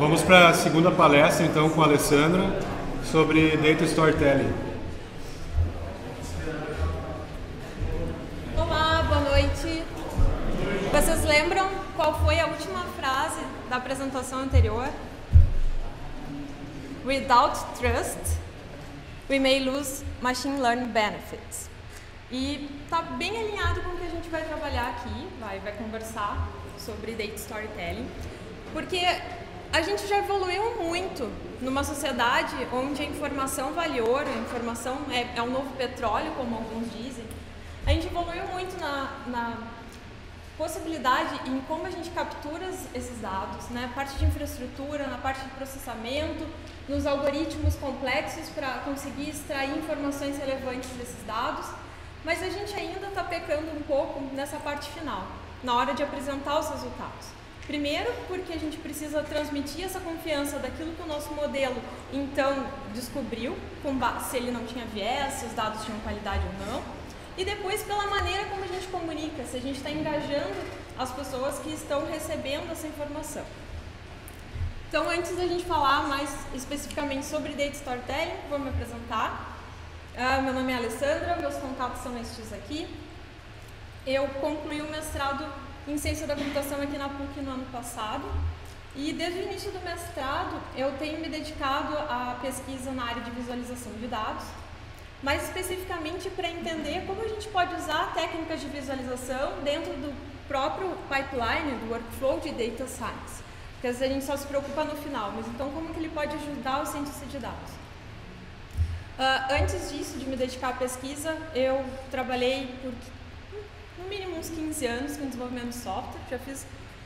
Vamos para a segunda palestra, então, com a Alessandra, sobre Data Storytelling. Olá, boa noite. Vocês lembram qual foi a última frase da apresentação anterior? Without trust, we may lose machine learning benefits. E está bem alinhado com o que a gente vai trabalhar aqui, vai conversar sobre Data Storytelling, porque a gente já evoluiu muito numa sociedade onde a informação vale ouro, a informação é um novo petróleo, como alguns dizem. A gente evoluiu muito na possibilidade em como a gente captura esses dados, né? Parte de infraestrutura, na parte de processamento, nos algoritmos complexos para conseguir extrair informações relevantes desses dados, mas a gente ainda está pecando um pouco nessa parte final, na hora de apresentar os resultados. Primeiro, porque a gente precisa transmitir essa confiança daquilo que o nosso modelo, então, descobriu, se ele não tinha viés, se os dados tinham qualidade ou não. E depois, pela maneira como a gente comunica, se a gente está engajando as pessoas que estão recebendo essa informação. Então, antes da gente falar mais especificamente sobre Data Storytelling, vou me apresentar. Meu nome é Alessandra, meus contatos são estes aqui. Eu concluí o mestrado em Ciência da Computação aqui na PUC no ano passado. E desde o início do mestrado, eu tenho me dedicado à pesquisa na área de visualização de dados, mais especificamente para entender como a gente pode usar técnicas de visualização dentro do próprio pipeline, do workflow de Data Science. Porque às vezes a gente só se preocupa no final, mas então como que ele pode ajudar o cientista de dados? Antes disso, de me dedicar à pesquisa, eu trabalhei por no mínimo uns 15 anos com desenvolvimento de software, já fiz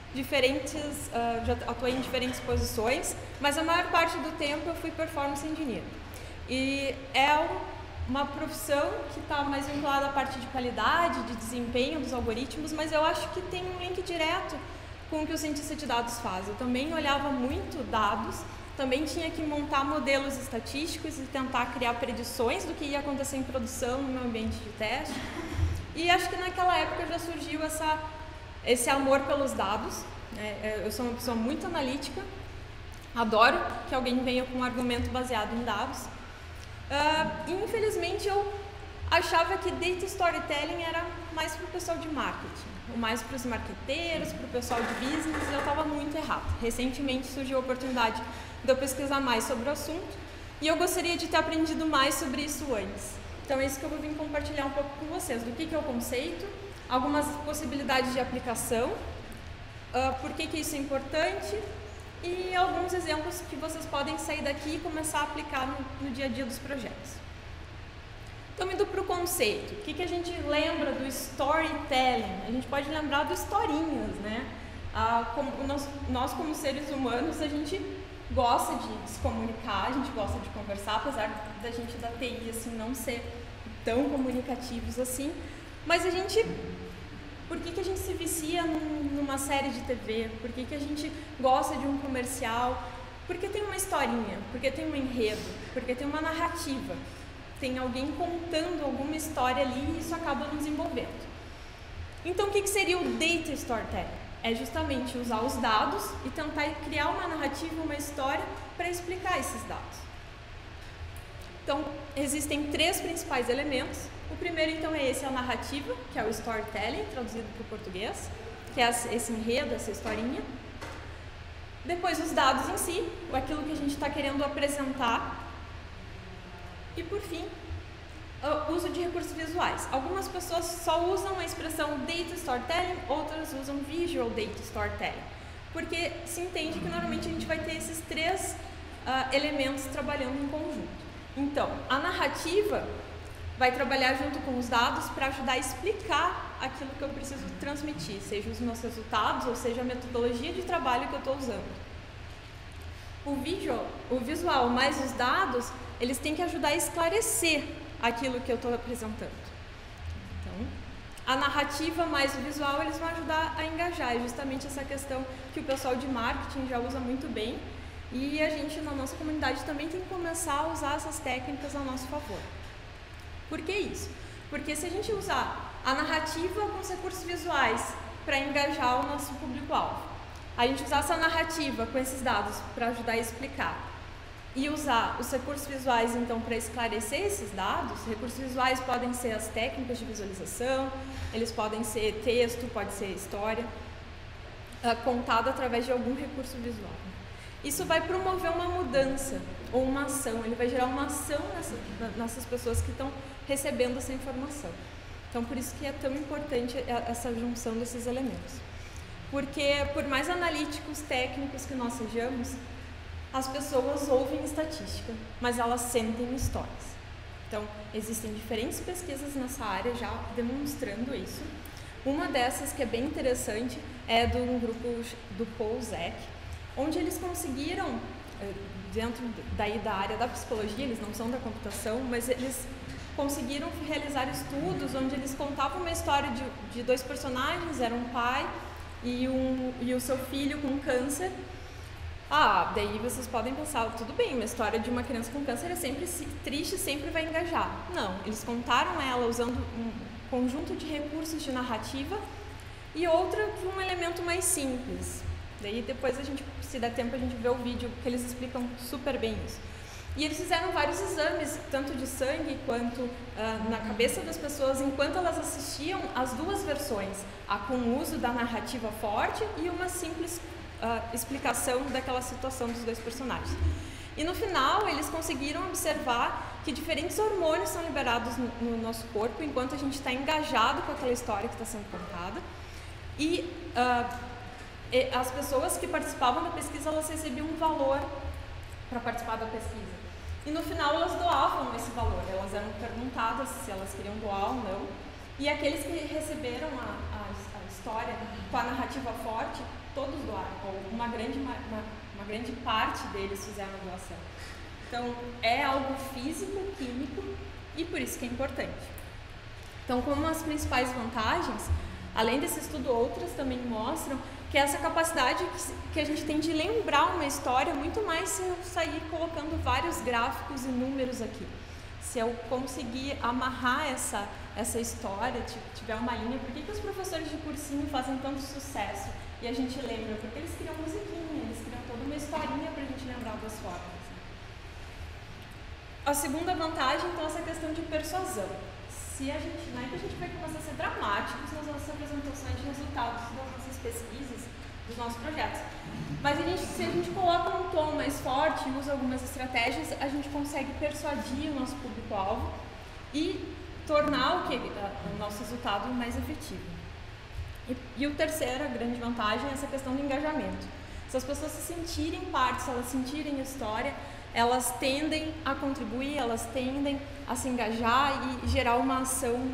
já atuei em diferentes posições, mas a maior parte do tempo eu fui performance engineer. E é uma profissão que está mais vinculada à parte de qualidade, de desempenho dos algoritmos, mas eu acho que tem um link direto com o que o cientista de dados faz. Eu também olhava muito dados, também tinha que montar modelos estatísticos e tentar criar predições do que ia acontecer em produção no meu ambiente de teste. E acho que naquela época já surgiu esse amor pelos dados. Eu sou uma pessoa muito analítica, adoro que alguém venha com um argumento baseado em dados. E infelizmente eu achava que Data Storytelling era mais para o pessoal de marketing, ou mais para os marqueteiros, para o pessoal de business, e eu estava muito errado. Recentemente surgiu a oportunidade de eu pesquisar mais sobre o assunto e eu gostaria de ter aprendido mais sobre isso antes. Então é isso que eu vou vir compartilhar um pouco com vocês, do que é o conceito, algumas possibilidades de aplicação, por que isso é importante e alguns exemplos que vocês podem sair daqui e começar a aplicar no dia a dia dos projetos. Então, indo para o conceito, o que a gente lembra do storytelling? A gente pode lembrar do historinhas, né? Nós, como seres humanos, a gente gosta de se comunicar, a gente gosta de conversar, apesar da gente da TI assim, não ser tão comunicativos assim, mas por que a gente se vicia numa série de TV? Por que a gente gosta de um comercial? Porque tem uma historinha, porque tem um enredo, porque tem uma narrativa, tem alguém contando alguma história ali e isso acaba nos envolvendo. Então, o que seria o Data Storytelling? É justamente usar os dados e tentar criar uma narrativa, uma história para explicar esses dados. Então, existem três principais elementos. O primeiro, então, é a narrativa, que é o storytelling, traduzido para o português, que é esse enredo, essa historinha. Depois, os dados em si, aquilo que a gente está querendo apresentar. E, por fim, o uso de recursos visuais. Algumas pessoas só usam a expressão Data Storytelling, outras usam Visual Data Storytelling, porque se entende que normalmente a gente vai ter esses três elementos trabalhando em conjunto. Então, a narrativa vai trabalhar junto com os dados para ajudar a explicar aquilo que eu preciso transmitir, seja os meus resultados ou seja a metodologia de trabalho que eu estou usando. O visual mais os dados, eles têm que ajudar a esclarecer aquilo que eu estou apresentando. Então, a narrativa mais o visual, eles vão ajudar a engajar. É justamente essa questão que o pessoal de marketing já usa muito bem e a gente, na nossa comunidade, também tem que começar a usar essas técnicas a nosso favor. Por que isso? Porque se a gente usar a narrativa com os recursos visuais para engajar o nosso público-alvo a gente usar essa narrativa com esses dados para ajudar a explicar e usar os recursos visuais, então, para esclarecer esses dados. Recursos visuais podem ser as técnicas de visualização, eles podem ser texto, pode ser história, contado através de algum recurso visual. Isso vai promover uma mudança ou uma ação, ele vai gerar uma ação nessas pessoas que estão recebendo essa informação. Então, por isso que é tão importante essa junção desses elementos. Porque, por mais analíticos, técnicos que nós sejamos, as pessoas ouvem estatística, mas elas sentem histórias. Então, existem diferentes pesquisas nessa área já demonstrando isso. Uma dessas, que é bem interessante, é de um grupo do Paul Zek, onde eles conseguiram, dentro da área da psicologia, eles não são da computação, mas eles conseguiram realizar estudos onde eles contavam uma história de dois personagens, era um pai e o seu filho com câncer. Daí vocês podem pensar, tudo bem, uma história de uma criança com câncer é sempre triste, sempre vai engajar. Não, eles contaram ela usando um conjunto de recursos de narrativa e outra de um elemento mais simples. Daí depois se der tempo, a gente vê o vídeo que eles explicam super bem isso. E eles fizeram vários exames, tanto de sangue quanto na cabeça das pessoas, enquanto elas assistiam as duas versões, a com o uso da narrativa forte e uma simples explicação daquela situação dos dois personagens. E no final, eles conseguiram observar que diferentes hormônios são liberados no nosso corpo enquanto a gente está engajado com aquela história que está sendo contada. E as pessoas que participavam da pesquisa, elas recebiam um valor para participar da pesquisa. E no final elas doavam esse valor, elas eram perguntadas se elas queriam doar ou não. E aqueles que receberam a história com a narrativa forte, todos doaram, ou uma grande parte deles fizeram a doação. Então é algo físico, químico, e por isso que é importante. Então, como as principais vantagens, além desse estudo, outras também mostram que essa capacidade que a gente tem de lembrar uma história, muito mais se eu sair colocando vários gráficos e números aqui. Se eu conseguir amarrar essa história, tiver uma linha, por que os professores de cursinho fazem tanto sucesso? E a gente lembra, porque eles criam musiquinha, eles criam toda uma historinha para a gente lembrar das formas. A segunda vantagem, então, é essa questão de persuasão. Não é que a gente vai começar a ser dramáticos nas nossas apresentações de resultados das nossas pesquisas, dos nossos projetos. Mas se a gente coloca um tom mais forte e usa algumas estratégias, a gente consegue persuadir o nosso público-alvo e tornar o nosso resultado mais efetivo. E o terceiro, a grande vantagem, é essa questão do engajamento. Se as pessoas se sentirem parte, se elas sentirem história, elas tendem a contribuir, elas tendem a se engajar e gerar uma ação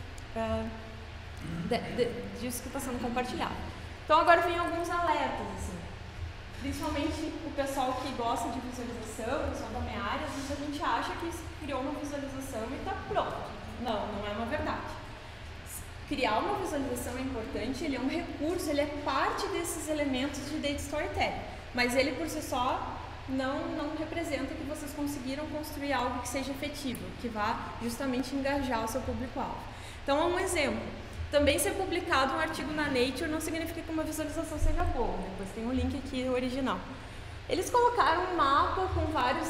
disso que está sendo compartilhado. Então agora vem alguns alertas, assim. Principalmente o pessoal que gosta de visualização, o pessoal da minha área, às vezes a gente acha que criou uma visualização e está pronto. Não é uma verdade. Criar uma visualização é importante, ele é um recurso, ele é parte desses elementos de data storytelling, mas ele por si só não representa que vocês conseguiram construir algo que seja efetivo, que vá justamente engajar o seu público-alvo. Então, um exemplo. Também ser publicado um artigo na Nature não significa que uma visualização seja boa. Depois tem um link aqui original. Eles colocaram um mapa com vários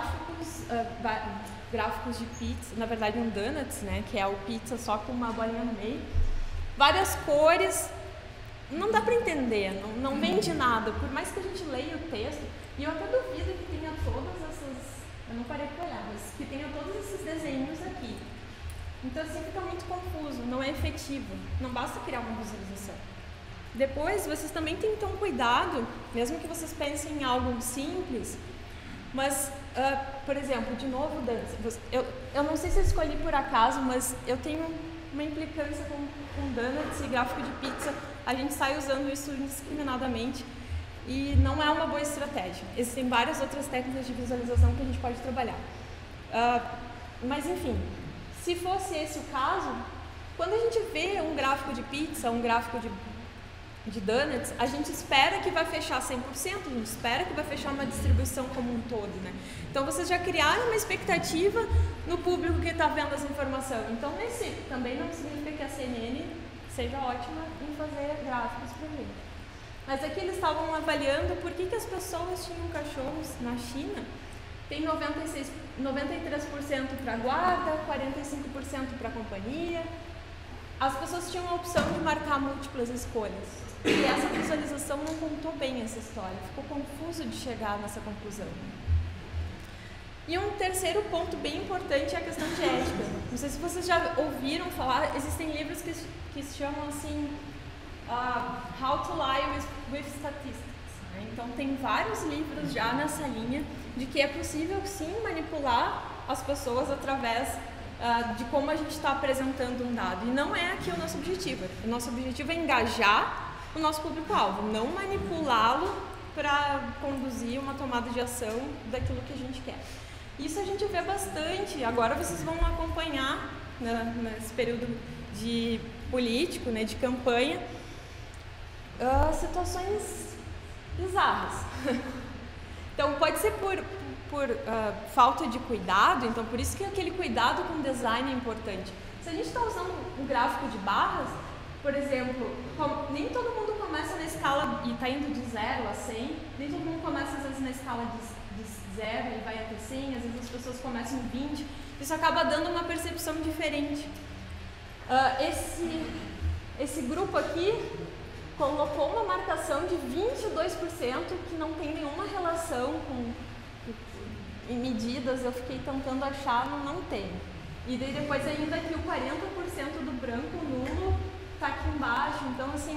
gráficos de pizza, na verdade um donuts, né, que é o pizza só com uma bolinha no meio. Várias cores. Não dá para entender, não vende nada. Por mais que a gente leia o texto, e eu até duvido que tenha todas essas, eu não parei para olhar, mas que tenha todos esses desenhos aqui. Então assim fica muito confuso, não é efetivo, não basta criar uma visualização. Depois, vocês também têm que ter um cuidado, mesmo que vocês pensem em algo simples, mas, por exemplo, de novo, dança. Eu não sei se eu escolhi por acaso, mas eu tenho uma implicância com donuts e gráfico de pizza, a gente sai usando isso indiscriminadamente. E não é uma boa estratégia. Existem várias outras técnicas de visualização que a gente pode trabalhar. Mas, enfim, se fosse esse o caso, quando a gente vê um gráfico de pizza, um gráfico de donuts, a gente espera que vai fechar 100%, a gente espera que vai fechar uma distribuição como um todo, né? Então, vocês já criaram uma expectativa no público que está vendo essa informação. Então, também não significa que a CNN seja ótima em fazer gráficos para gente. Mas aqui eles estavam avaliando por que as pessoas tinham cachorros na China. Tem 93% para guarda, 45% para companhia. As pessoas tinham a opção de marcar múltiplas escolhas. E essa visualização não contou bem essa história, ficou confuso de chegar nessa conclusão. E um terceiro ponto bem importante é a questão de ética. Não sei se vocês já ouviram falar, existem livros que se chamam assim, How to Lie with Statistics. Né? Então tem vários livros já nessa linha de que é possível sim manipular as pessoas através de como a gente está apresentando um dado. E não é aqui o nosso objetivo. O nosso objetivo é engajar o nosso público-alvo, não manipulá-lo para conduzir uma tomada de ação daquilo que a gente quer. Isso a gente vê bastante. Agora vocês vão acompanhar, né, nesse período de político, né, de campanha, situações bizarras. Então pode ser por falta de cuidado, então por isso que aquele cuidado com o design é importante. Se a gente está usando um gráfico de barras, por exemplo, nem todo mundo começa na escala e está indo de 0 a 100, nem todo mundo começa às vezes na escala de 0 e vai até 100, às vezes as pessoas começam em 20, isso acaba dando uma percepção diferente. Esse grupo aqui colocou uma marcação de 22% que não tem nenhuma relação em medidas, eu fiquei tentando achar, não tem. E daí depois ainda aqui o 40% do branco nulo está aqui embaixo, então assim,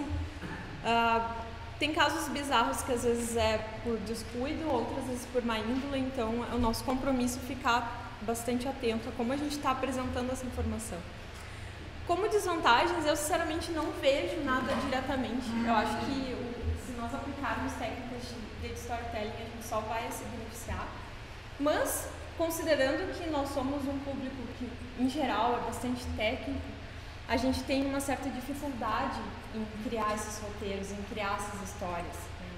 tem casos bizarros que às vezes é por descuido, outras vezes por má índole, então é o nosso compromisso ficar bastante atento a como a gente está apresentando essa informação. Como desvantagens, eu sinceramente não vejo nada diretamente. Eu acho que se nós aplicarmos técnicas de storytelling, a gente só vai se beneficiar. Mas, considerando que nós somos um público que, em geral, é bastante técnico, a gente tem uma certa dificuldade em criar esses roteiros, em criar essas histórias.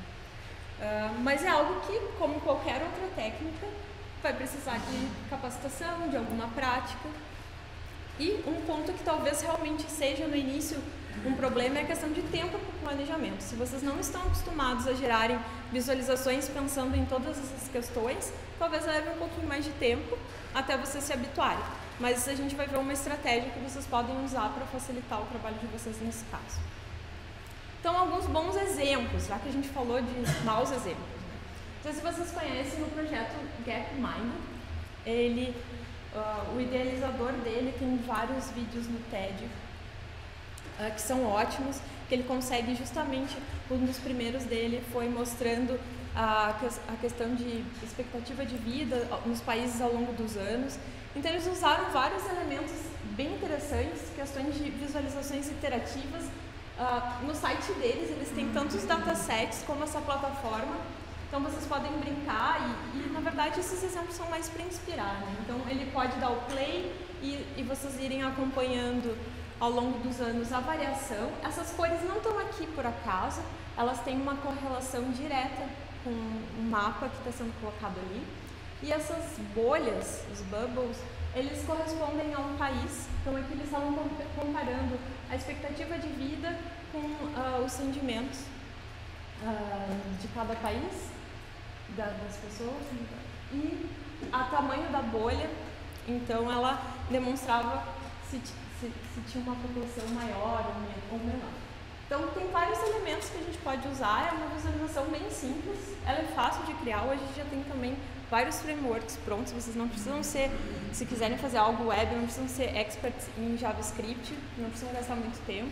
Né? Mas é algo que, como qualquer outra técnica, vai precisar de capacitação, de alguma prática. E um ponto que talvez realmente seja no início um problema é a questão de tempo para o planejamento. Se vocês não estão acostumados a gerarem visualizações pensando em todas essas questões, talvez leve um pouquinho mais de tempo até vocês se habituarem. Mas a gente vai ver uma estratégia que vocês podem usar para facilitar o trabalho de vocês nesse caso. Então, alguns bons exemplos, já que a gente falou de maus exemplos. Né? Não sei se vocês conhecem o projeto Gapmind. O idealizador dele tem vários vídeos no TED que são ótimos, que ele consegue justamente, um dos primeiros dele foi mostrando a questão de expectativa de vida nos países ao longo dos anos. Então eles usaram vários elementos bem interessantes, questões de visualizações interativas. No site deles eles têm tantos datasets como essa plataforma. Então vocês podem brincar e na verdade esses exemplos são mais para inspirar, né? Então ele pode dar o play e vocês irem acompanhando ao longo dos anos a variação. Essas cores não estão aqui por acaso, elas têm uma correlação direta com o mapa que está sendo colocado ali. E essas bolhas, os bubbles, eles correspondem a um país. Então aqui eles estavam comparando a expectativa de vida com os rendimentos de cada país, das pessoas, e o tamanho da bolha. Então ela demonstrava se tinha uma população maior ou menor. Então tem vários elementos que a gente pode usar, é uma visualização bem simples, ela é fácil de criar, hoje a gente já tem também vários frameworks prontos, vocês não precisam ser, se quiserem fazer algo web, não precisam ser experts em JavaScript, não precisam gastar muito tempo.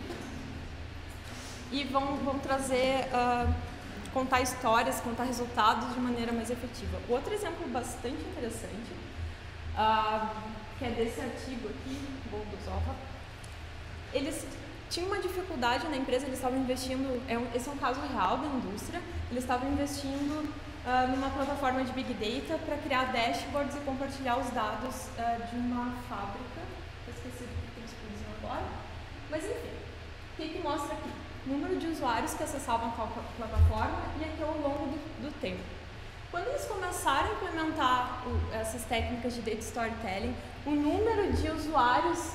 E vão trazer, contar histórias, contar resultados de maneira mais efetiva. Outro exemplo bastante interessante, que é desse artigo aqui, Boldosova, eles tinham uma dificuldade na empresa, eles estavam investindo, esse é um caso real da indústria, eles estavam investindo numa plataforma de Big Data para criar dashboards e compartilhar os dados de uma fábrica, eu esqueci do que eles produziam agora, mas enfim, o que mostra aqui? Número de usuários que acessavam a plataforma e aqui ao longo do tempo. Quando eles começaram a implementar essas técnicas de data storytelling, o número de usuários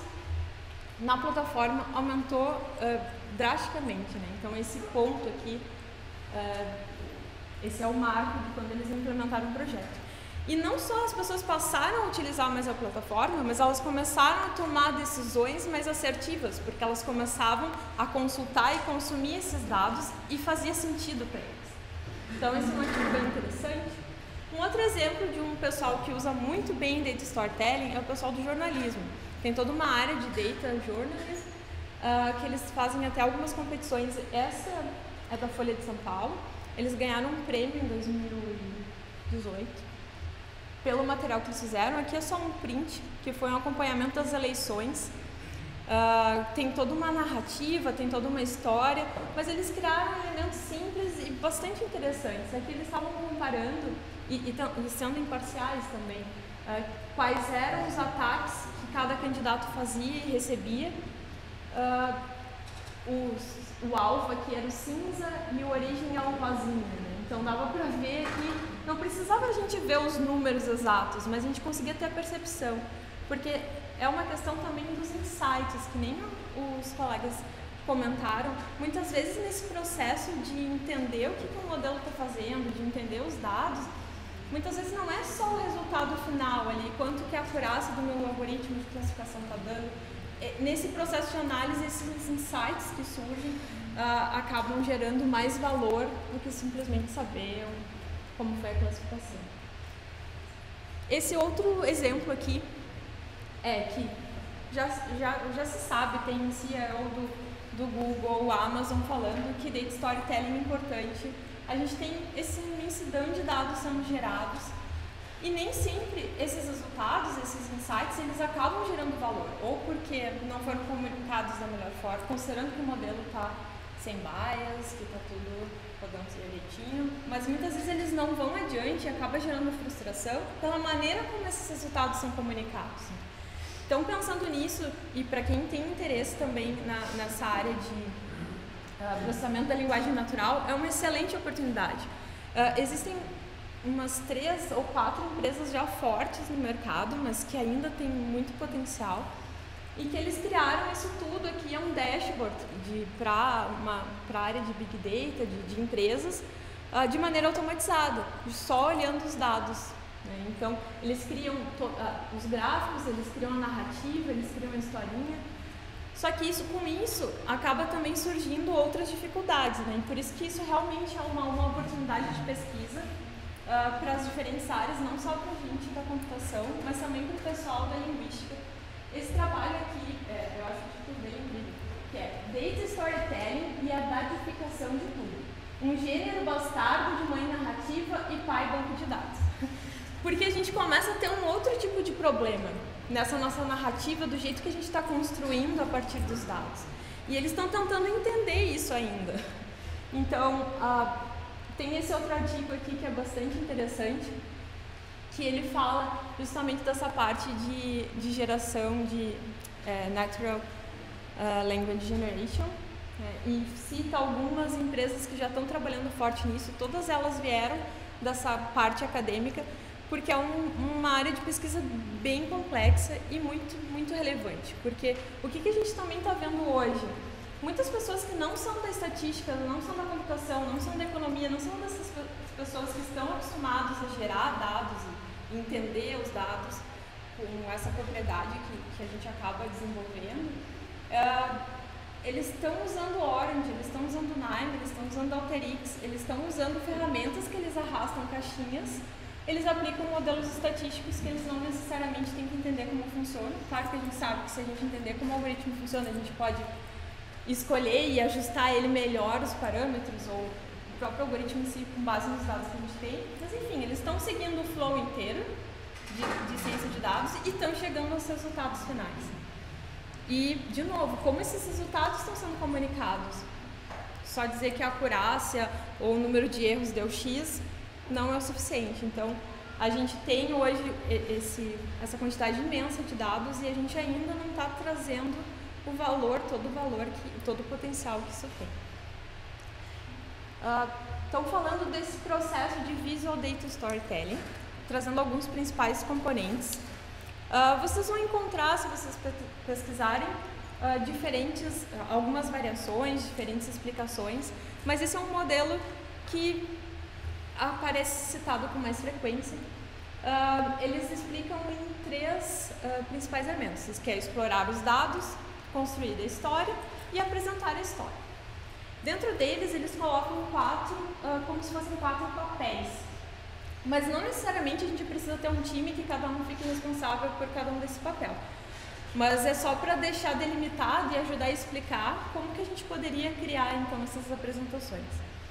na plataforma aumentou drasticamente, né? Então esse ponto aqui Esse é o marco de quando eles implementaram o projeto. E não só as pessoas passaram a utilizar mais a plataforma, mas elas começaram a tomar decisões mais assertivas, porque elas começavam a consultar e consumir esses dados e fazia sentido para eles. Então, esse é um ativo bem interessante. Um outro exemplo de um pessoal que usa muito bem Data Storytelling é o pessoal do jornalismo. Tem toda uma área de Data Journalism, que eles fazem até algumas competições. Essa é da Folha de São Paulo. Eles ganharam um prêmio em 2018 pelo material que eles fizeram. Aqui é só um print, que foi um acompanhamento das eleições. Tem toda uma narrativa, tem toda uma história, mas eles criaram elementos simples e bastante interessantes. Aqui eles estavam comparando, e sendo imparciais também, quais eram os ataques que cada candidato fazia e recebia. O alvo aqui era o cinza e o origem é o rosinha, né? Então dava para ver que não precisava a gente ver os números exatos, mas a gente conseguia ter a percepção, porque é uma questão também dos insights, que nem os colegas comentaram. Muitas vezes nesse processo de entender o que o modelo está fazendo, de entender os dados, muitas vezes não é só o resultado final ali, quanto que a acurácia do meu algoritmo de classificação está dando. Nesse processo de análise, esses insights que surgem acabam gerando mais valor do que simplesmente saber como foi a classificação. Esse outro exemplo aqui é que já se sabe, tem CEO do Google, Amazon falando que Data Storytelling é importante. A gente tem esse imensidão de dados sendo gerados e nem sempre esses resultados, esses insights, eles acabam gerando valor, ou porque não foram comunicados da melhor forma, considerando que o modelo está sem bias, que está tudo rodando direitinho, mas muitas vezes eles não vão adiante e acaba gerando frustração pela maneira como esses resultados são comunicados. Então, pensando nisso, e para quem tem interesse também nessa área de processamento da linguagem natural, é uma excelente oportunidade. Existem umas 3 ou 4 empresas já fortes no mercado, mas que ainda têm muito potencial, e que eles criaram isso tudo aqui, é um dashboard para a área de Big Data, de empresas, de maneira automatizada, só olhando os dados. Né? Então, eles criam os gráficos, eles criam a narrativa, eles criam a historinha. Só que com isso acaba também surgindo outras dificuldades, né? E por isso que isso realmente é uma oportunidade de pesquisa para as diferentes áreas, não só para a gente da computação, mas também para o pessoal da linguística. Esse trabalho aqui, eu acho que ficou bem incrível, que é Data Storytelling e a dadificação de tudo. Um gênero bastardo de mãe narrativa e pai banco de dados. Porque a gente começa a ter um outro tipo de problema nessa nossa narrativa, do jeito que a gente está construindo a partir dos dados. E eles estão tentando entender isso ainda. Então, tem esse outro artigo aqui que é bastante interessante, que ele fala justamente dessa parte de geração de Natural Language Generation, e cita algumas empresas que já estão trabalhando forte nisso. Todas elas vieram dessa parte acadêmica, porque é uma área de pesquisa bem complexa e muito, muito relevante. Porque o que a gente também está vendo hoje? Muitas pessoas que não são da estatística, não são da computação, não são da economia, não são dessas pessoas que estão acostumadas a gerar dados e entender os dados com essa propriedade que a gente acaba desenvolvendo, eles estão usando Orange, eles estão usando Nime, eles estão usando Alteryx, eles estão usando ferramentas que eles arrastam caixinhas, eles aplicam modelos estatísticos que eles não necessariamente têm que entender como funciona. Claro que a gente sabe que se a gente entender como o algoritmo funciona, a gente pode escolher e ajustar ele melhor, os parâmetros, ou o próprio algoritmo em si, com base nos dados que a gente tem. Mas enfim, eles estão seguindo o flow inteiro de ciência de dados e estão chegando aos resultados finais. E, de novo, como esses resultados estão sendo comunicados? Só dizer que a acurácia ou o número de erros deu X não é o suficiente. Então, a gente tem hoje essa quantidade imensa de dados e a gente ainda não está trazendo o valor, todo o potencial que isso tem. Estão falando desse processo de Visual Data Storytelling, trazendo alguns principais componentes. Vocês vão encontrar, se vocês pesquisarem, algumas variações, diferentes explicações, mas esse é um modelo que aparece citado com mais frequência. Eles explicam em 3 principais elementos, que é explorar os dados, construir a história e apresentar a história. Dentro deles, eles colocam 4, como se fossem 4 papéis. Mas não necessariamente a gente precisa ter um time que cada um fique responsável por cada um desse papel. Mas é só para deixar delimitado e ajudar a explicar como que a gente poderia criar, então, essas apresentações.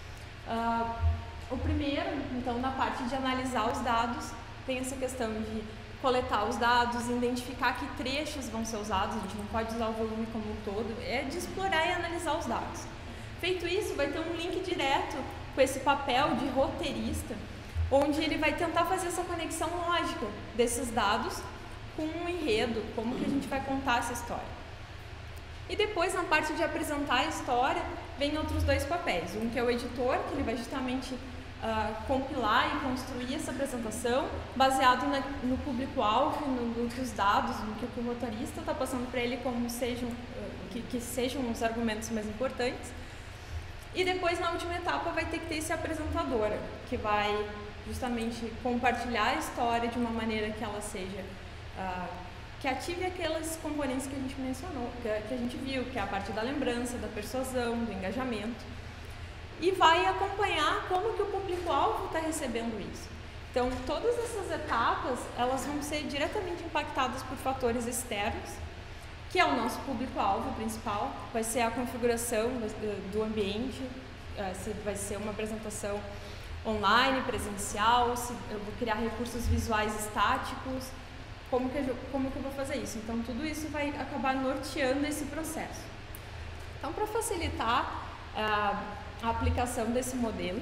O primeiro, então, na parte de analisar os dados, tem essa questão de coletar os dados, identificar que trechos vão ser usados, a gente não pode usar o volume como um todo, é de explorar e analisar os dados. Feito isso, vai ter um link direto com esse papel de roteirista, onde ele vai tentar fazer essa conexão lógica desses dados com um enredo, como que a gente vai contar essa história. E depois, na parte de apresentar a história, vem outros 2 papéis. Um que é o editor, que ele vai justamente compilar e construir essa apresentação, baseado no público-alvo, nos dados, no que o roteirista está passando para ele, como sejam, que sejam os argumentos mais importantes. E depois, na última etapa, vai ter que ter esse apresentador, que vai justamente compartilhar a história de uma maneira que ela seja, que ative aqueles componentes que a gente mencionou, que a gente viu, que é a parte da lembrança, da persuasão, do engajamento, e vai acompanhar como que o público-alvo está recebendo isso. Então, todas essas etapas, elas vão ser diretamente impactadas por fatores externos, que é o nosso público-alvo principal, vai ser a configuração do ambiente, se vai ser uma apresentação online, presencial, se eu vou criar recursos visuais estáticos, como que eu vou fazer isso? Então, tudo isso vai acabar norteando esse processo. Então, para facilitar a aplicação desse modelo,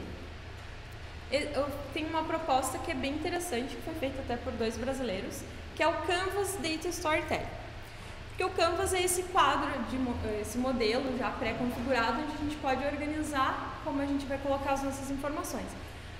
eu tenho uma proposta que é bem interessante, que foi feita até por 2 brasileiros, que é o Canvas Data Storytelling. Porque o Canvas é esse quadro, esse modelo já pré-configurado, onde a gente pode organizar como a gente vai colocar as nossas informações.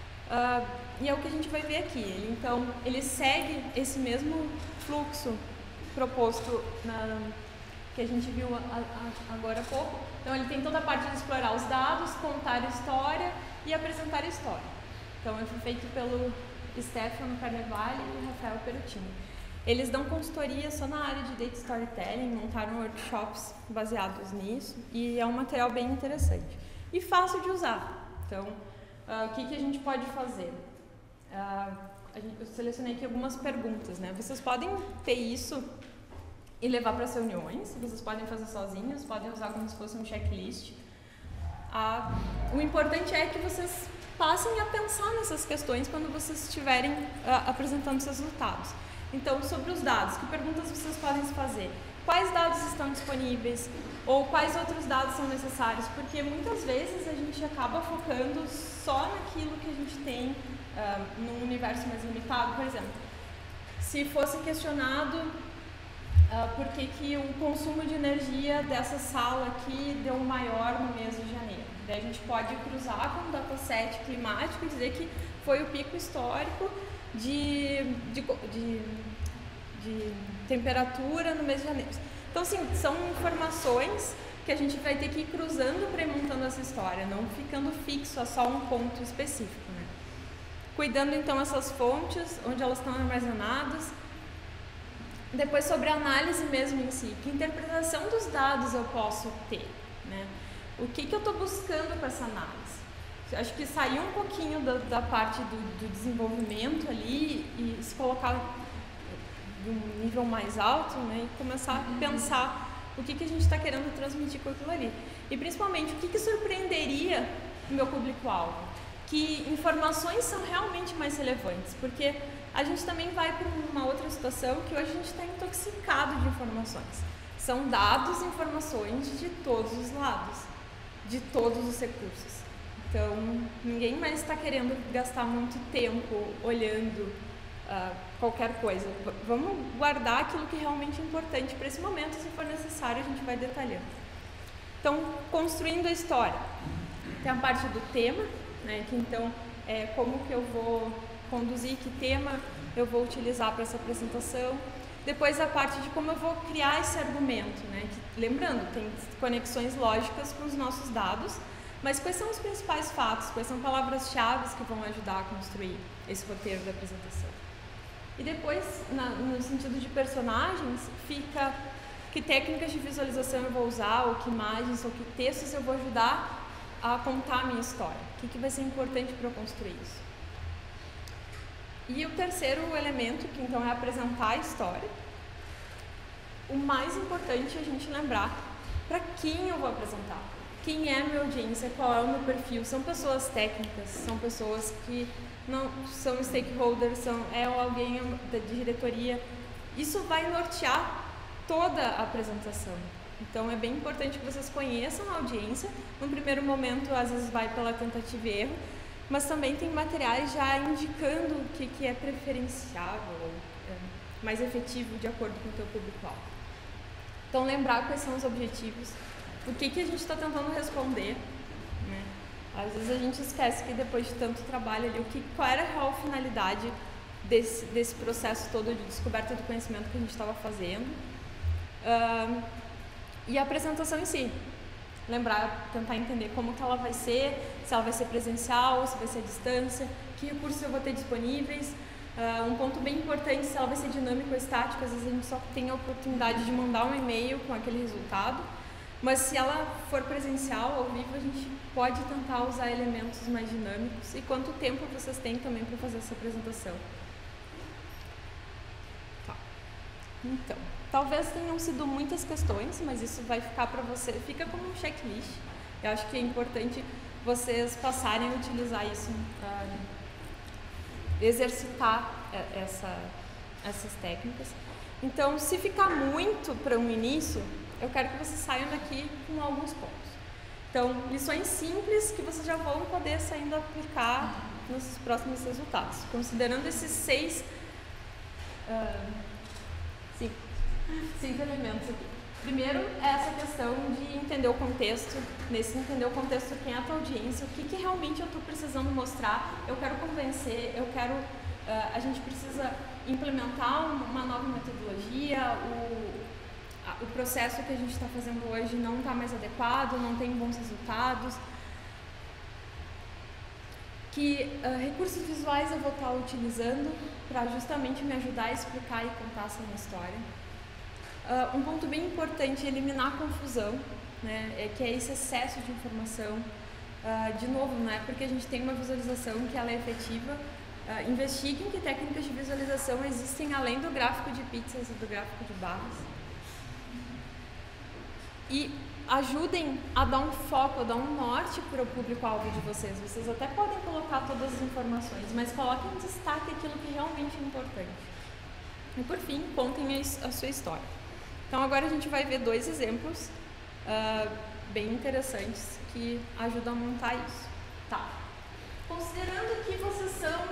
E é o que a gente vai ver aqui. Então, ele segue esse mesmo fluxo proposto que a gente viu agora há pouco. Então, ele tem toda a parte de explorar os dados, contar a história e apresentar a história. Então, ele foi feito pelo Stefano Carnevale e Rafael Perutini. Eles dão consultoria só na área de Data Storytelling, montaram workshops baseados nisso e é um material bem interessante e fácil de usar. Então, o que a gente pode fazer? Eu selecionei aqui algumas perguntas, né? Vocês podem ter isso e levar para as reuniões, vocês podem fazer sozinhos, podem usar como se fosse um checklist. O importante é que vocês passem a pensar nessas questões quando vocês estiverem apresentando seus resultados. Então, sobre os dados, que perguntas vocês podem se fazer? Quais dados estão disponíveis? Ou quais outros dados são necessários? Porque muitas vezes a gente acaba focando só naquilo que a gente tem num universo mais limitado. Por exemplo, se fosse questionado por que o consumo de energia dessa sala aqui deu maior no mês de janeiro. Daí a gente pode cruzar com um dataset climático e dizer que foi o pico histórico de temperatura no mês de janeiro. Então, assim, são informações que a gente vai ter que ir cruzando para ir montando essa história, não ficando fixo a só um ponto específico, né? Cuidando, então, essas fontes, onde elas estão armazenadas. Depois, sobre a análise mesmo em si, que interpretação dos dados eu posso ter, né? O que eu estou buscando com essa análise? Acho que sair um pouquinho da parte do desenvolvimento ali e se colocar de um nível mais alto, né, e começar a pensar o que a gente está querendo transmitir com aquilo ali. E principalmente, o que surpreenderia o meu público-alvo? Que informações são realmente mais relevantes, porque a gente também vai para uma outra situação que hoje a gente está intoxicado de informações. São dados e informações de todos os lados, de todos os recursos. Então, ninguém mais está querendo gastar muito tempo olhando qualquer coisa. Vamos guardar aquilo que realmente é importante para esse momento, se for necessário a gente vai detalhando. Então, construindo a história. Tem a parte do tema, né, que então é como que eu vou conduzir, que tema eu vou utilizar para essa apresentação. Depois a parte de como eu vou criar esse argumento, né, que, lembrando, tem conexões lógicas com os nossos dados, Mas quais são os principais fatos, quais são palavras-chave que vão ajudar a construir esse roteiro da apresentação? E depois, no sentido de personagens, fica que técnicas de visualização eu vou usar, ou que imagens, ou que textos eu vou ajudar a contar a minha história. O que vai ser importante para eu construir isso? E o terceiro elemento, que então é apresentar a história. O mais importante é a gente lembrar para quem eu vou apresentar. Quem é a minha audiência, qual é o meu perfil. São pessoas técnicas, são pessoas que não são stakeholders, é alguém de diretoria. Isso vai nortear toda a apresentação. Então é bem importante que vocês conheçam a audiência. No primeiro momento, às vezes vai pela tentativa e erro, mas também tem materiais já indicando o que é preferenciável, mais efetivo de acordo com o teu público-alvo. Então lembrar quais são os objetivos, o que a gente está tentando responder, né? Às vezes a gente esquece que depois de tanto trabalho ali, qual era a real finalidade desse processo todo de descoberta do conhecimento que a gente estava fazendo. E a apresentação em si. Lembrar, tentar entender como que ela vai ser, se ela vai ser presencial, se vai ser à distância, que recursos eu vou ter disponíveis. Um ponto bem importante, se ela vai ser dinâmica ou estática, às vezes a gente só tem a oportunidade de mandar um e-mail com aquele resultado, mas se ela for presencial, ao vivo, a gente pode tentar usar elementos mais dinâmicos. E quanto tempo vocês têm também para fazer essa apresentação? Tá. Então, talvez tenham sido muitas questões, mas isso vai ficar para você, fica como um checklist. Eu acho que é importante vocês passarem a utilizar isso para exercitar essas técnicas. Então, se ficar muito para um início, eu quero que vocês saiam daqui com alguns pontos. Então, lições simples que vocês já vão poder saindo aplicar nos próximos resultados. Considerando esses seis elementos aqui. Primeiro é essa questão de entender o contexto, entender o contexto, quem é a tua audiência, o que realmente eu estou precisando mostrar, eu quero convencer, a gente precisa implementar uma nova metodologia, o processo que a gente está fazendo hoje não está mais adequado, não tem bons resultados. Que recursos visuais eu vou estar utilizando para justamente me ajudar a explicar e contar essa minha história. Um ponto bem importante é eliminar a confusão, né, que é esse excesso de informação. De novo, não é porque a gente tem uma visualização que ela é efetiva. Investiguem que técnicas de visualização existem além do gráfico de pizzas e do gráfico de barras. E ajudem a dar um foco, a dar um norte para o público-alvo de vocês. Vocês até podem colocar todas as informações, mas coloquem em destaque aquilo que realmente é importante. E por fim, contem a sua história. Então agora a gente vai ver dois exemplos bem interessantes que ajudam a montar isso. Tá. Considerando que vocês são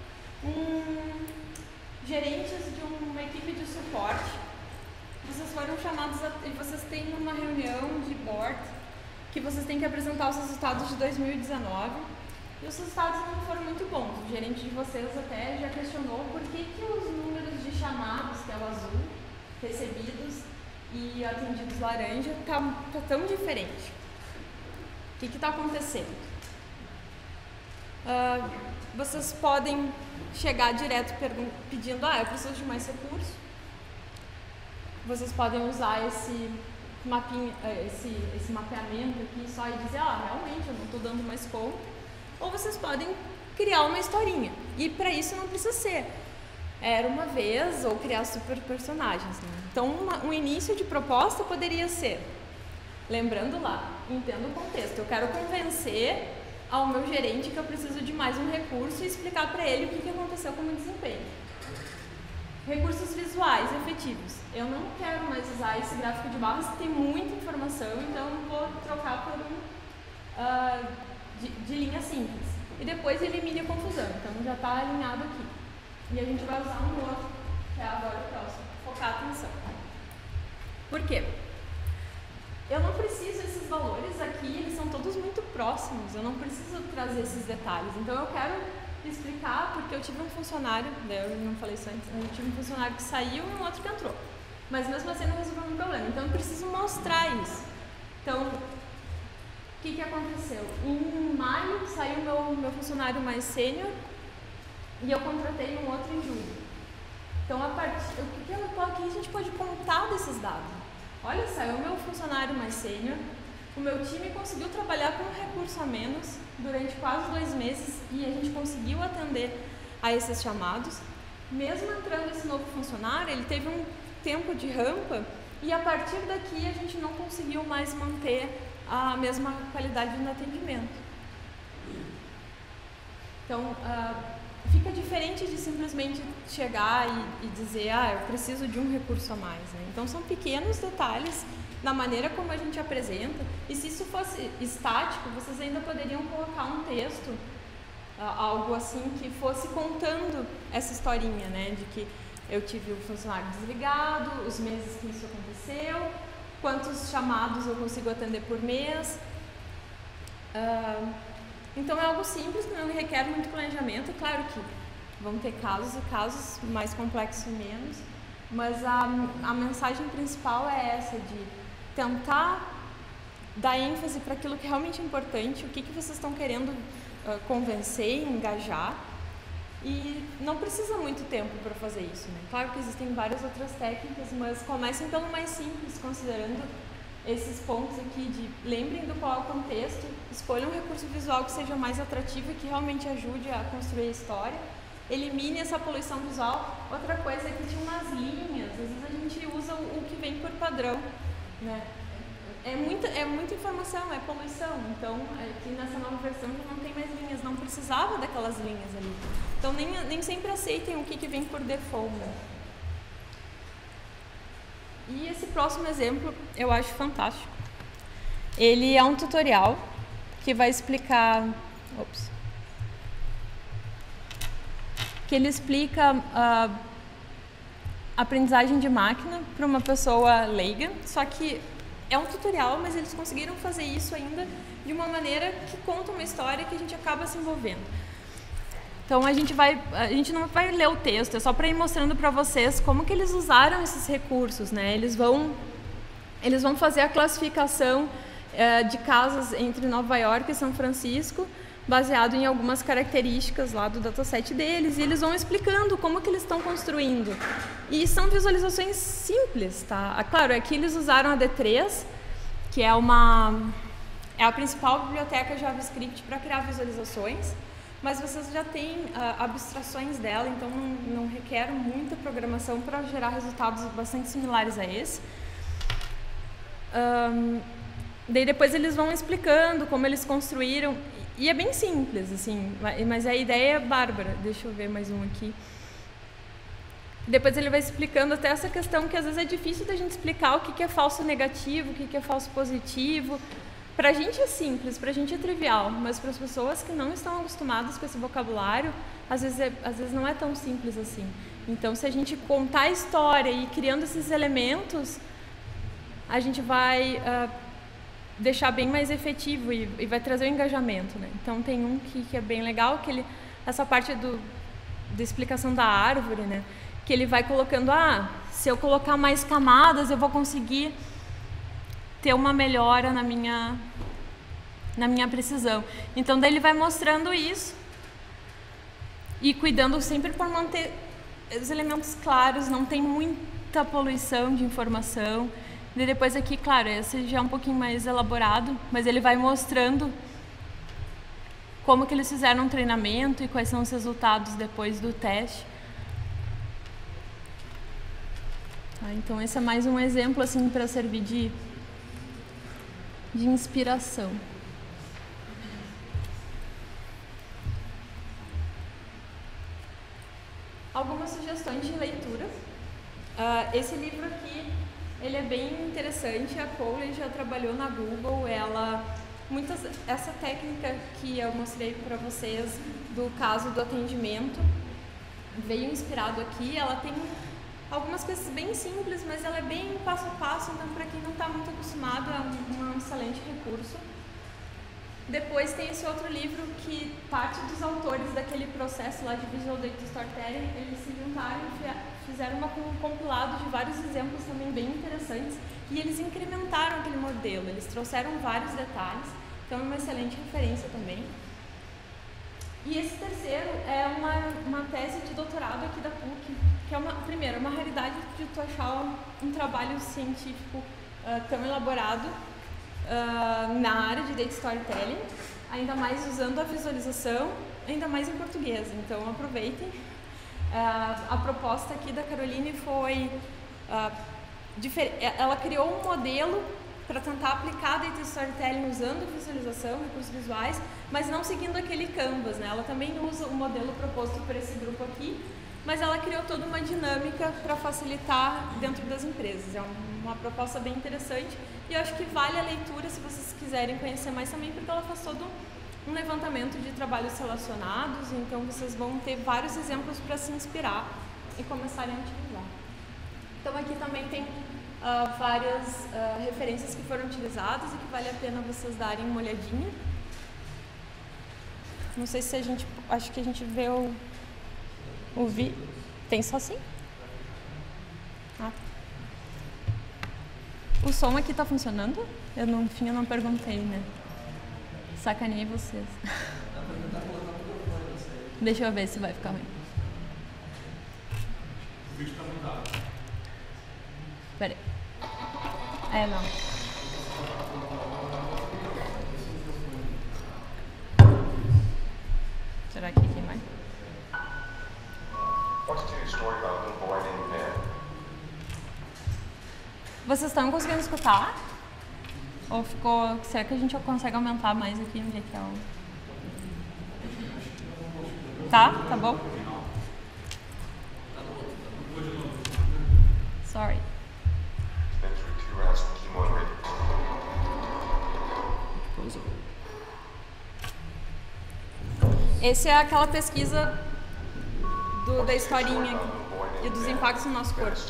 gerentes de uma equipe de suporte, vocês foram chamados e vocês têm uma reunião de board que vocês têm que apresentar os resultados de 2019 e os resultados não foram muito bons. O gerente de vocês até já questionou por que os números de chamados, que é o azul, recebidos e atendidos laranja, tá tão diferente. O que está acontecendo? Vocês podem chegar direto pedindo, eu preciso de mais recursos. Vocês podem usar esse mapeamento aqui só e dizer, realmente eu não estou dando mais conta. Ou vocês podem criar uma historinha. E para isso não precisa ser era uma vez ou criar super personagens, né? Então um início de proposta poderia ser, lembrando lá, entenda o contexto, eu quero convencer ao meu gerente que eu preciso de mais um recurso e explicar para ele o que aconteceu com o meu desempenho. Recursos visuais efetivos. Eu não quero mais usar esse gráfico de barras que tem muita informação, então eu vou trocar por de linha simples. E depois elimine a confusão, então já está alinhado aqui. E a gente vai usar um outro, que é agora o próximo, focar a atenção. Por quê? Eu não preciso, esses valores aqui, eles são todos muito próximos, eu não preciso trazer esses detalhes. Então eu quero explicar, porque eu tive um funcionário, eu não falei isso antes, eu tive um funcionário que saiu e um outro que entrou. Mas mesmo assim não resolveu o meu problema, então eu preciso mostrar isso. Então, O que aconteceu? Em maio saiu meu funcionário mais sênior e eu contratei um outro em julho. Então, o que a gente pode contar desses dados? Olha, saiu o meu funcionário mais sênior, o meu time conseguiu trabalhar com um recurso a menos durante quase 2 meses e a gente conseguiu atender a esses chamados. Mesmo entrando esse novo funcionário, ele teve um tempo de rampa e a partir daqui a gente não conseguiu mais manter a mesma qualidade no atendimento. Então, fica diferente de simplesmente chegar e dizer, eu preciso de um recurso a mais, né? Então, são pequenos detalhes na maneira como a gente apresenta, e se isso fosse estático, vocês ainda poderiam colocar um texto, algo assim que fosse contando essa historinha, né? De que eu tive o funcionário desligado, os meses que isso aconteceu, quantos chamados eu consigo atender por mês. Então é algo simples, que não requer muito planejamento. Claro que vão ter casos e casos mais complexos e menos, mas a mensagem principal é essa, de tentar dar ênfase para aquilo que é realmente importante, o que vocês estão querendo convencer, engajar. E não precisa muito tempo para fazer isso, né? Claro que existem várias outras técnicas, mas comecem pelo mais simples, considerando esses pontos aqui de lembrem do qual é o contexto, escolham um recurso visual que seja mais atrativo e que realmente ajude a construir a história, elimine essa poluição visual. Outra coisa é que tinha umas linhas, às vezes a gente usa o que vem por padrão, né? É muita informação, é poluição, então aqui nessa nova versão já não tem mais linhas, não precisava daquelas linhas ali. Então nem sempre aceitem o que vem por default, né? E esse próximo exemplo eu acho fantástico. Ele é um tutorial que vai explicar... que ele explica aprendizagem de máquina para uma pessoa leiga, só que é um tutorial, mas eles conseguiram fazer isso ainda de uma maneira que conta uma história que a gente acaba se envolvendo. Então a gente não vai ler o texto, é só para ir mostrando para vocês como que eles usaram esses recursos, né? Eles vão fazer a classificação de casas entre Nova York e São Francisco, baseado em algumas características lá do dataset deles, e eles vão explicando como que eles estão construindo. E são visualizações simples, tá? Claro, aqui eles usaram a D3, que é a principal biblioteca JavaScript para criar visualizações, mas vocês já têm abstrações dela, então não requer muita programação para gerar resultados bastante similares a esse. Daí depois eles vão explicando como eles construíram, e é bem simples, assim, mas a ideia é bárbara. Deixa eu ver mais um aqui. Depois ele vai explicando até essa questão que às vezes é difícil da gente explicar o que é falso negativo, o que é falso positivo. Pra gente é simples, pra gente é trivial, mas para as pessoas que não estão acostumadas com esse vocabulário, às vezes não é tão simples assim. Então, se a gente contar a história e ir criando esses elementos, a gente vai deixar bem mais efetivo e vai trazer o engajamento, né? Então, tem um que é bem legal, que essa parte da explicação da árvore, né? Que ele vai colocando, se eu colocar mais camadas, eu vou conseguir ter uma melhora na minha precisão. Então, daí ele vai mostrando isso e cuidando sempre por manter os elementos claros, não tem muita poluição de informação. E depois aqui, claro, esse já é um pouquinho mais elaborado, mas ele vai mostrando como que eles fizeram um treinamento e quais são os resultados depois do teste. Então, esse é mais um exemplo assim para servir de inspiração. Algumas sugestões de leitura. Esse livro aqui, ele é bem interessante. A Coley já trabalhou na Google. Essa técnica que eu mostrei para vocês do caso do atendimento veio inspirado aqui. Ela tem algumas coisas bem simples, mas ela é bem passo a passo, então para quem não está muito acostumado é um excelente recurso. Depois tem esse outro livro que parte dos autores daquele processo lá de Visual Data Storytelling, eles se juntaram e fizeram um compilado de vários exemplos também bem interessantes, e eles incrementaram aquele modelo, eles trouxeram vários detalhes então é uma excelente referência também. E esse terceiro é uma tese de doutorado aqui da PUC, que é uma raridade de tu achar um trabalho científico tão elaborado na área de Data Storytelling, ainda mais usando a visualização, ainda mais em português, então aproveitem. A proposta aqui da Caroline foi, ela criou um modelo para tentar aplicar Data Storytelling usando visualização, recursos visuais, mas não seguindo aquele canvas, né? Ela também usa o modelo proposto por esse grupo aqui, mas ela criou toda uma dinâmica para facilitar dentro das empresas. É uma proposta bem interessante e eu acho que vale a leitura se vocês quiserem conhecer mais também, porque ela faz todo um levantamento de trabalhos relacionados, então vocês vão ter vários exemplos para se inspirar e começarem a utilizar. Então aqui também tem várias referências que foram utilizadas e que vale a pena vocês darem uma olhadinha. Não sei se acho que a gente vê o vídeo. Tem só assim? Ah. O som aqui tá funcionando? Eu não perguntei, né? Sacaneei vocês. Deixa eu ver se vai ficar ruim. O vídeo tá mudado. Pera aí. Não. Será que aqui vai? Vocês estão conseguindo escutar? Ou ficou... Será que a gente consegue aumentar mais aqui onde é que é o... Tá? Tá bom? Sorry. Essa é aquela pesquisa da historinha e dos impactos no nosso corpo.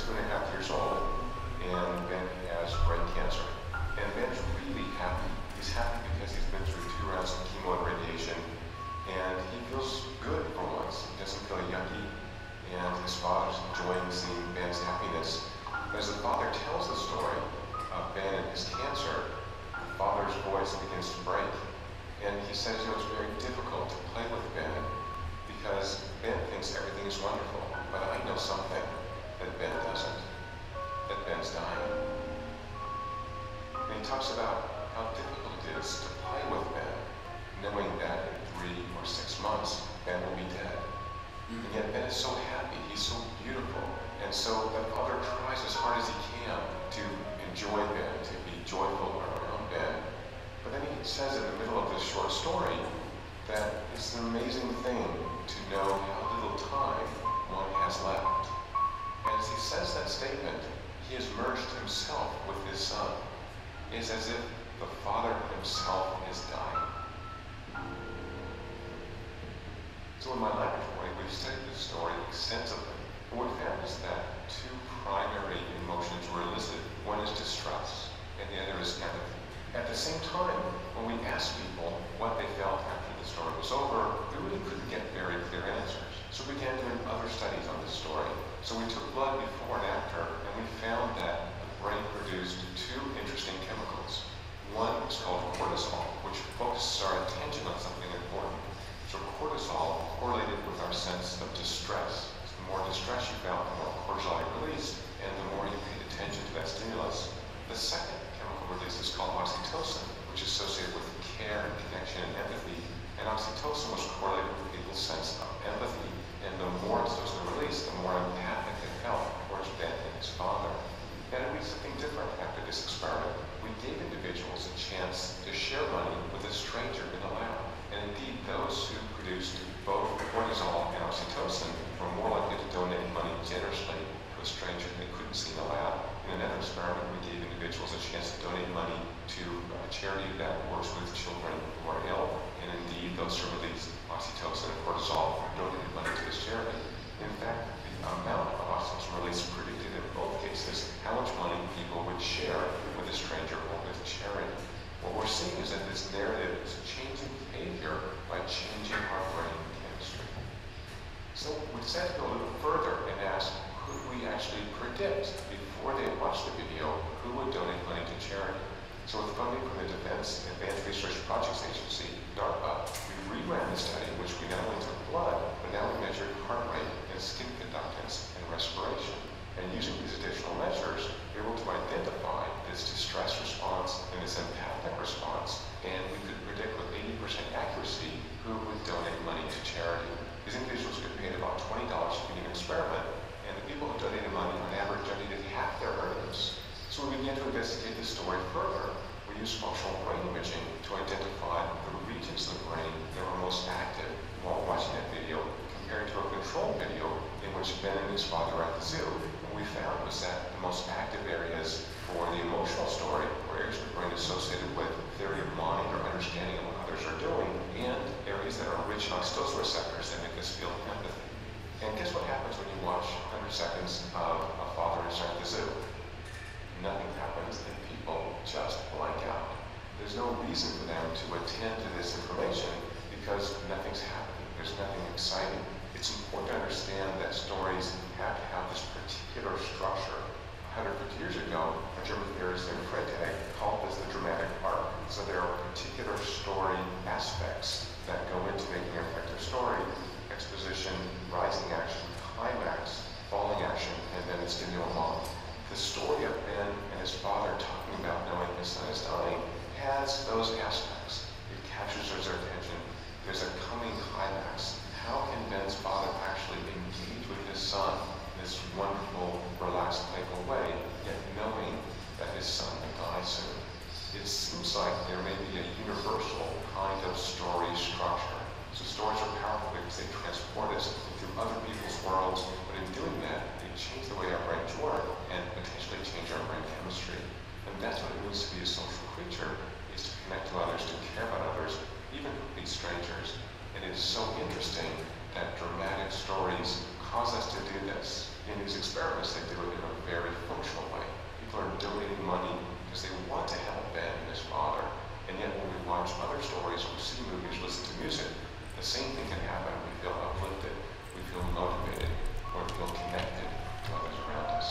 As the father tells the story of Ben and his cancer, the father's voice begins to break. And he says, it's very difficult to play with Ben because Ben thinks everything is wonderful, but I know something that Ben doesn't, that Ben's dying. And he talks about how difficult it is to play with Ben, knowing that in 3 or 6 months, Ben will be dead. And yet Ben is so happy, he's so beautiful. And so the father tries as hard as he can to enjoy Ben, to be joyful around Ben. But then he says in the middle of this short story that it's an amazing thing to know how little time one has left. And as he says that statement, he has merged himself with his son. It's as if the father himself is dying. So in my laboratory, we've studied this story extensively. And what we found is that 2 primary emotions were elicited. One is distress, and the other is empathy. At the same time, when we asked people what they felt after the story was over, we really couldn't get very clear answers. So we began doing other studies on this story. So we took blood before and after, and we found that the brain produced 2 interesting chemicals. One is called cortisol, which focuses our attention on something important. So cortisol correlated with our sense of distress. The more distress you felt, the more cortisol you released, and the more you paid attention to that stimulus. The second chemical release is called oxytocin, which is associated with care and connection and empathy. And oxytocin was correlated with people's sense of empathy. And the more oxytocin released, the more empathic they felt towards Ben and his father. And we did something different after this experiment. We gave individuals a chance to share money with a stranger in the lab. And indeed, those who produced both cortisol and oxytocin were more likely to donate money generously to a stranger they couldn't see in the lab. In another experiment, we gave individuals a chance to donate money to a charity that works with children who are ill. And indeed, those who released oxytocin and cortisol donated money to this charity. In fact, the amount of oxytocin release predicted in both cases how much money people would share with a stranger or with a charity. What we're seeing is that because nothing's happening, there's nothing exciting. It's important to understand that stories have to have this particular structure. 150 years ago, a German theorist named Freytag called this the dramatic arc. So there are particular story aspects that go into making an effective story: exposition, rising action, climax, falling action, and then its denouement. The story of Ben and his father talking about knowing his son is dying has those aspects. It captures their attention. There's a coming climax. How can Ben's father actually engage with his son in this wonderful, relaxed, playful way, yet knowing that his son will die soon? It seems like there may be a universal kind of story structure. So stories are powerful because they transport us into other people's worlds, but in doing that, they change the way our brains work and potentially change our brain chemistry. And that's what it means to be a social creature, is to connect to others, to care about others, even complete strangers. And it is so interesting that dramatic stories cause us to do this. In these experiments, they do it in a very functional way. People are donating money because they want to help Ben and his father. And yet when we watch other stories, or see movies, listen to music, the same thing can happen. We feel uplifted, we feel motivated, or we feel connected to others around us.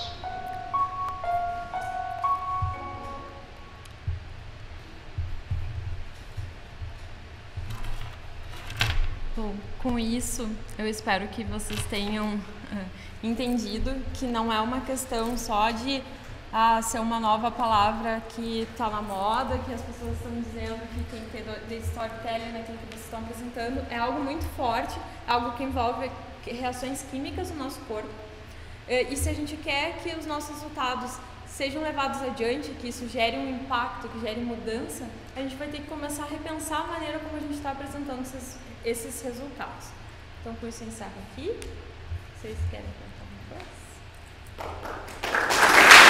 Bom, com isso, eu espero que vocês tenham entendido que não é uma questão só de ser uma nova palavra que está na moda, que as pessoas estão dizendo que tem que ter de storytelling naquilo que vocês estão apresentando. É algo muito forte, algo que envolve reações químicas no nosso corpo. E se a gente quer que os nossos resultados sejam levados adiante, que isso gere um impacto, que gere mudança, a gente vai ter que começar a repensar a maneira como a gente está apresentando esses resultados. Então, com isso eu encerro aqui. Vocês querem perguntar alguma coisa?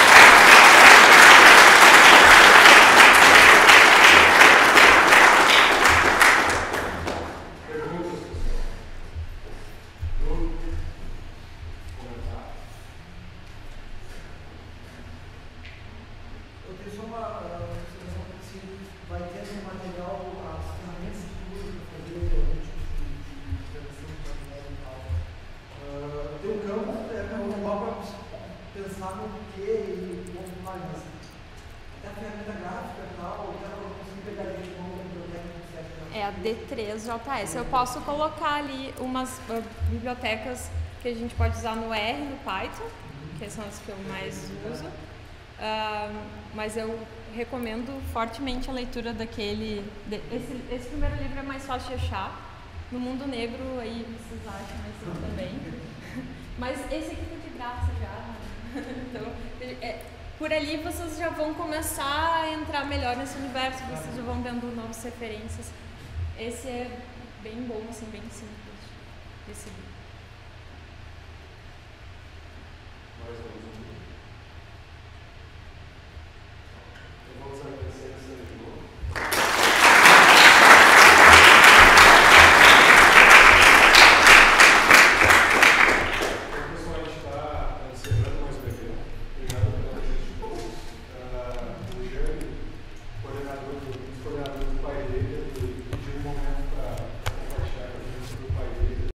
É a D3JS. Eu posso colocar ali umas bibliotecas que a gente pode usar no R, no Python, que são as que eu mais uso, mas eu recomendo fortemente a leitura daquele... Esse primeiro livro é mais fácil de achar. No Mundo Negro, aí vocês acham mais cedo também. Mas esse aqui tá de graça já. Então, por ali vocês já vão começar a entrar melhor nesse universo, vocês já vão vendo novas referências. Esse é bem bom, assim, bem simples de seguir.